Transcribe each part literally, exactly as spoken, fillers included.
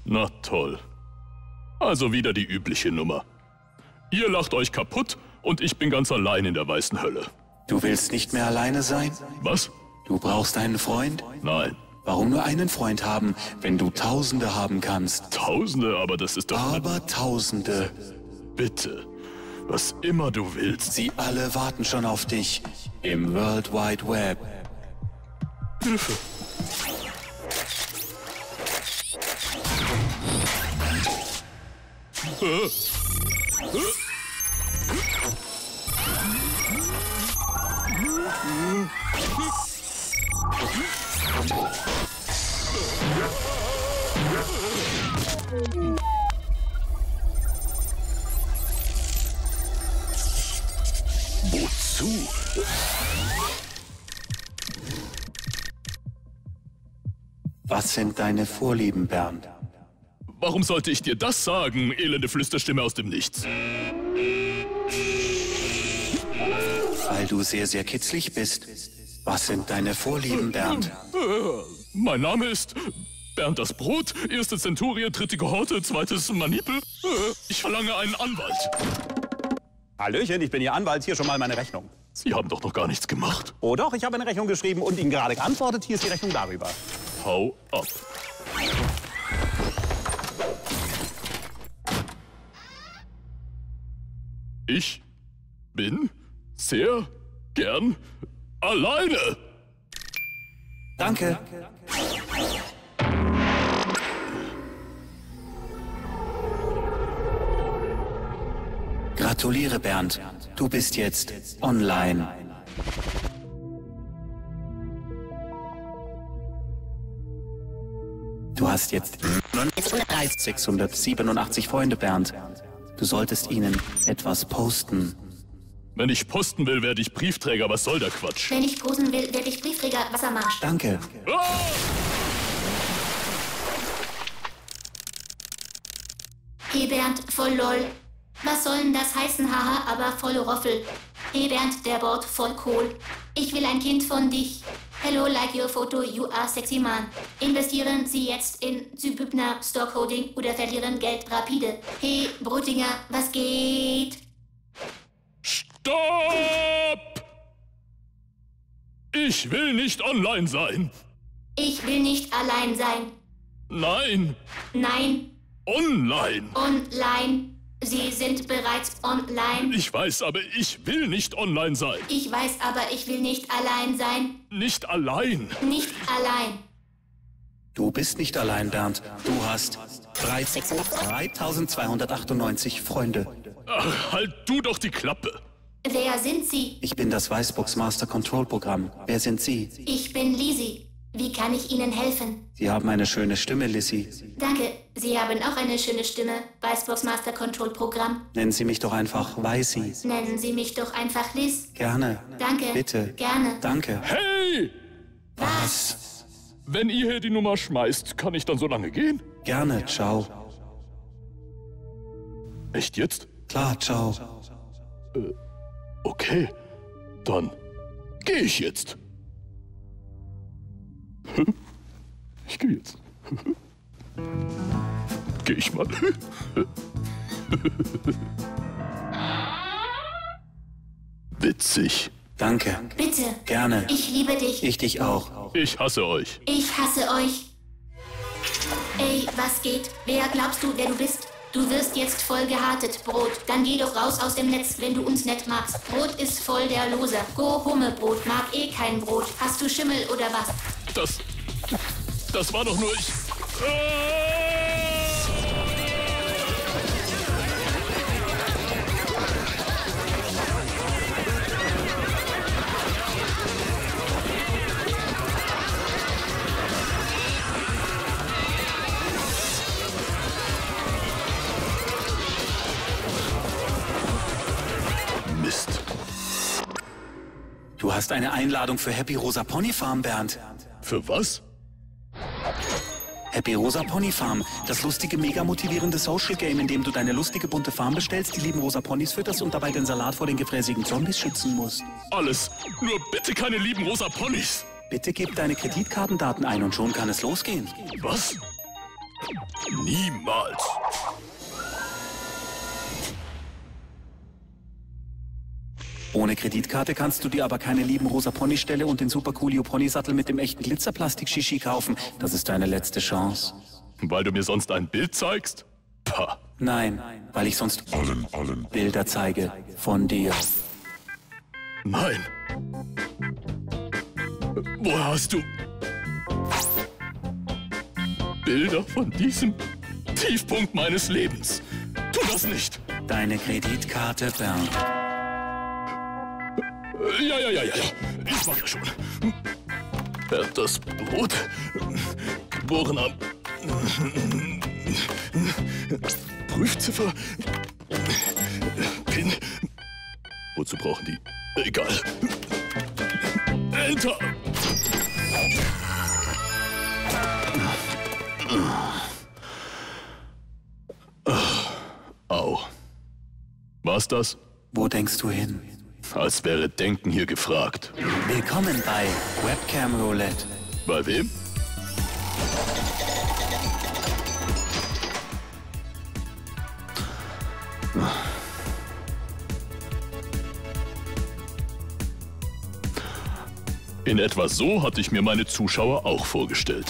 Na toll. Also wieder die übliche Nummer. Ihr lacht euch kaputt und ich bin ganz allein in der weißen Hölle. Du willst nicht mehr alleine sein? Was? Du brauchst einen Freund? Nein. Warum nur einen Freund haben, wenn du Tausende haben kannst? Tausende, aber das ist doch... Aber Tausende. Bitte, was immer du willst. Sie alle warten schon auf dich im World Wide Web. Hilfe. Äh. Äh. Wozu? Was sind deine Vorlieben, Bernd? Warum sollte ich dir das sagen, elende Flüsterstimme aus dem Nichts? Weil du sehr, sehr kitzlig bist. Was sind deine Vorlieben, Bernd? Äh, mein Name ist Bernd das Brot, erste Zenturie, dritte Kohorte, zweites Manipel. Äh, ich verlange einen Anwalt. Hallöchen, ich bin Ihr Anwalt. Hier schon mal meine Rechnung. Sie haben doch noch gar nichts gemacht. Oh doch, ich habe eine Rechnung geschrieben und Ihnen gerade geantwortet. Hier ist die Rechnung darüber. Hau ab. Ich bin sehr gern alleine. Danke. Gratuliere, Bernd. Du bist jetzt online. Du hast jetzt sechshundertsiebenundachtzig Freunde, Bernd. Du solltest ihnen etwas posten. Wenn ich posten will, werde ich Briefträger. Was soll der Quatsch? Wenn ich posen will, werde ich Briefträger Wassermarsch. Danke. Ah! Hey Bernd, voll lol. Was soll denn das heißen, haha, aber voll Roffel. Hey Bernd, der Bord voll cool. Ich will ein Kind von dich. Hello, like your photo, you are sexy man. Investieren Sie jetzt in Sübübner Stockholding oder verlieren Geld rapide. Hey, Brotinger, was geht? Stopp! Ich will nicht online sein. Ich will nicht allein sein. Nein, Nein, online. online. Sie sind bereits online. Ich weiß, aber ich will nicht online sein. Ich weiß, aber ich will nicht allein sein. Nicht allein. Nicht allein. Du bist nicht allein, Bernd. Du hast dreitausendzweihundertachtundneunzig Freunde. Ach, halt du doch die Klappe. Wer sind Sie? Ich bin das Weißbox Master Control Programm. Wer sind Sie? Ich bin Lisi. Wie kann ich Ihnen helfen? Sie haben eine schöne Stimme, Lissy. Danke, Sie haben auch eine schöne Stimme. Weißbox Master Control Programm. Nennen Sie mich doch einfach Weißi. Nennen Sie mich doch einfach Liz. Gerne. Danke. Bitte. Gerne. Danke. Hey! Was? Wenn ihr hier die Nummer schmeißt, kann ich dann so lange gehen? Gerne. Ciao. Echt jetzt? Klar, ciao. Äh, okay. Dann gehe ich jetzt. Ich gehe jetzt. Geh ich mal. Witzig. Danke. Bitte. Gerne. Ich liebe dich. Ich dich auch. Ich hasse euch. Ich hasse euch. Ey, was geht? Wer glaubst du, wer du bist? Du wirst jetzt voll gehatet, Brot. Dann geh doch raus aus dem Netz, wenn du uns nicht magst. Brot ist voll der Loser. Go Humme, Brot. Mag eh kein Brot. Hast du Schimmel oder was? Das... Das war doch nur ich... Ah! Mist. Du hast eine Einladung für Happy Rosa Pony Farm, Bernd. Für was? Happy Rosa Pony Farm, das lustige, mega motivierende Social Game, in dem du deine lustige bunte Farm bestellst, die lieben rosa Ponys fütterst und dabei den Salat vor den gefräßigen Zombies schützen musst. Alles. Nur bitte keine lieben rosa Ponys. Bitte gib deine Kreditkartendaten ein und schon kann es losgehen. Was? Niemals. Ohne Kreditkarte kannst du dir aber keine lieben rosa Ponyställe und den Super Coolio Ponysattel mit dem echten Glitzerplastik-Shishi kaufen. Das ist deine letzte Chance. Weil du mir sonst ein Bild zeigst? Pah. Nein, weil ich sonst allen, allen Bilder zeige von dir. Nein. Woher hast du Bilder von diesem Tiefpunkt meines Lebens? Tu das nicht. Deine Kreditkarte, Bernd. Ja, ja, ja, ja, ja. Ich mach ja schon. Bernd das Brot, geboren am Prüfziffer, Pin. Wozu brauchen die? Egal. Enter. Au. War's das? Wo denkst du hin? Als wäre Denken hier gefragt. Willkommen bei Webcam Roulette. Bei wem? In etwa so hatte ich mir meine Zuschauer auch vorgestellt.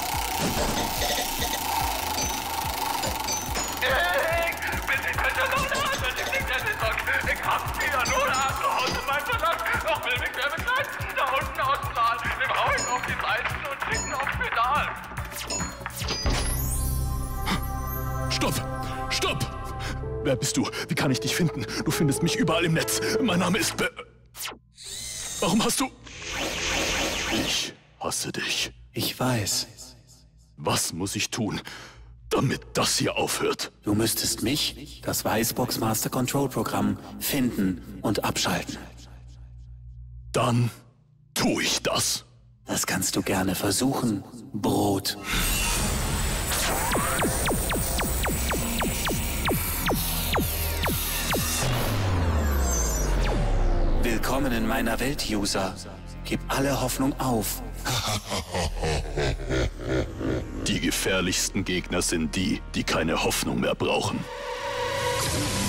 Stopp! Stopp! Wer bist du? Wie kann ich dich finden? Du findest mich überall im Netz. Mein Name ist Be... Warum hast du... Ich hasse dich. Ich weiß. Was muss ich tun, damit das hier aufhört? Du müsstest mich, das Weißbox Master Control Programm, finden und abschalten. Dann tue ich das. Das kannst du gerne versuchen, Brot. Willkommen in meiner Welt, User. Gib alle Hoffnung auf. Die gefährlichsten Gegner sind die, die keine Hoffnung mehr brauchen.